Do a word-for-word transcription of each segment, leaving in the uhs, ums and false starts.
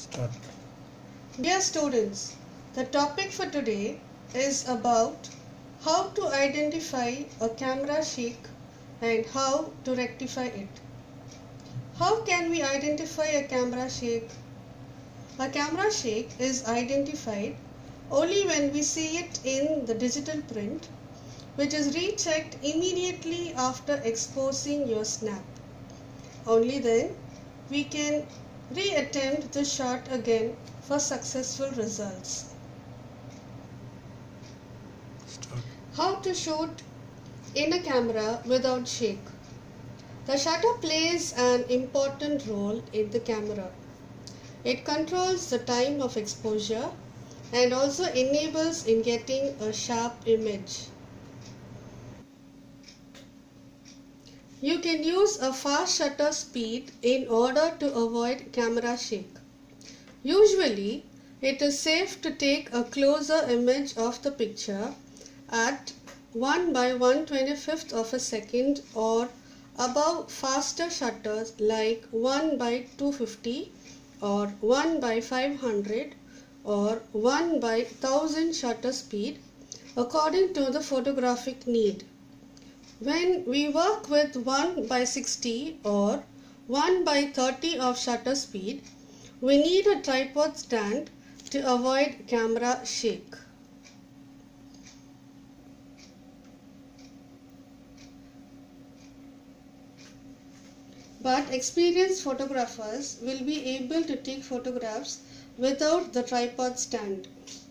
Start. Dear students, the topic for today is about how to identify a camera shake and how to rectify it. How can we identify a camera shake? A camera shake is identified only when we see it in the digital print, which is rechecked immediately after exposing your snap. Only then we can re-attempt the shot again for successful results. Start. How to shoot in a camera without shake? The shutter plays an important role in the camera. It controls the time of exposure and also enables in getting a sharp image. You can use a fast shutter speed in order to avoid camera shake. Usually, it is safe to take a closer image of the picture at one by one twenty-fifth of a second or above faster shutters like one by two fifty or one by five hundred or one by one thousand shutter speed according to the photographic need. When we work with one by sixty or one by thirty of shutter speed, we need a tripod stand to avoid camera shake. But experienced photographers will be able to take photographs without the tripod stand.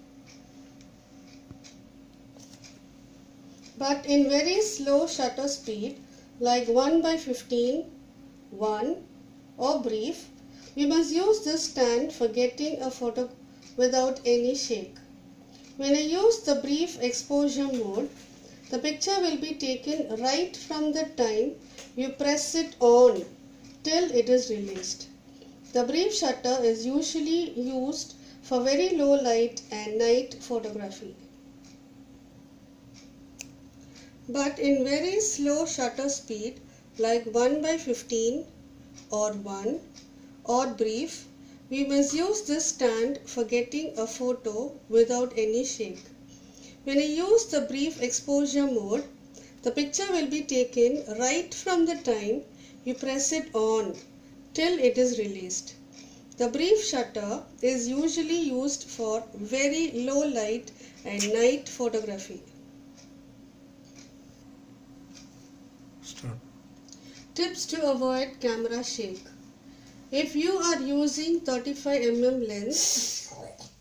But in very slow shutter speed like one by fifteen, one or brief, we must use this stand for getting a photo without any shake. When I use the brief exposure mode, the picture will be taken right from the time you press it on till it is released. The brief shutter is usually used for very low light and night photography. But in very slow shutter speed like one by fifteen or one or brief, we must use this stand for getting a photo without any shake. When I use the brief exposure mode, the picture will be taken right from the time you press it on till it is released. The brief shutter is usually used for very low light and night photography. Start. Tips to avoid camera shake. If you are using thirty-five millimeter lens,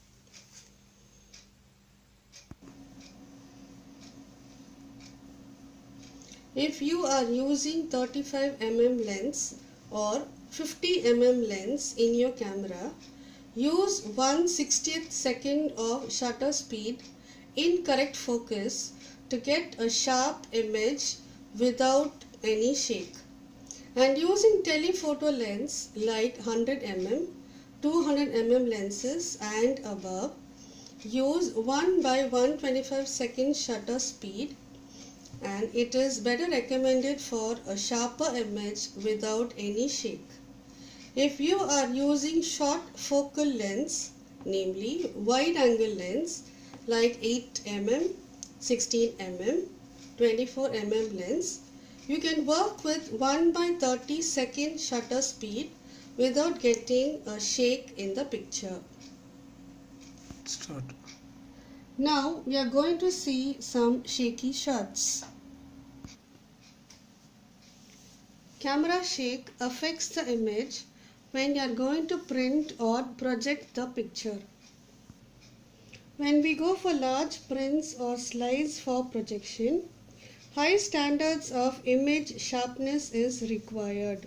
if you are using thirty-five millimeter lens or fifty millimeter lens in your camera, use one sixtieth second of shutter speed in correct focus to get a sharp image without any shake. And using telephoto lens like one hundred millimeter, two hundred millimeter lenses and above, use one by one twenty-five second shutter speed, and it is better recommended for a sharper image without any shake. If you are using short focal lens, namely wide angle lens like eight millimeter, sixteen millimeter, twenty-four millimeter lens, you can work with one by thirty second shutter speed without getting a shake in the picture. Start. Now we are going to see some shaky shots. Camera shake affects the image when you are going to print or project the picture. When we go for large prints or slides for projection, high standards of image sharpness is required.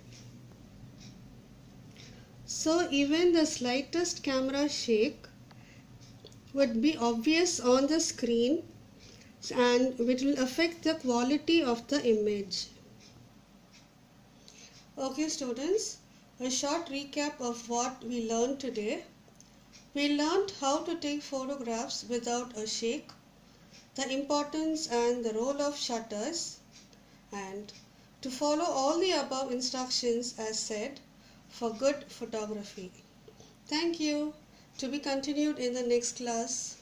So even the slightest camera shake would be obvious on the screen and it will affect the quality of the image. Okay students, a short recap of what we learned today. We learned how to take photographs without a shake, the importance and the role of shutters, and to follow all the above instructions as said for good photography. Thank you. To be continued in the next class.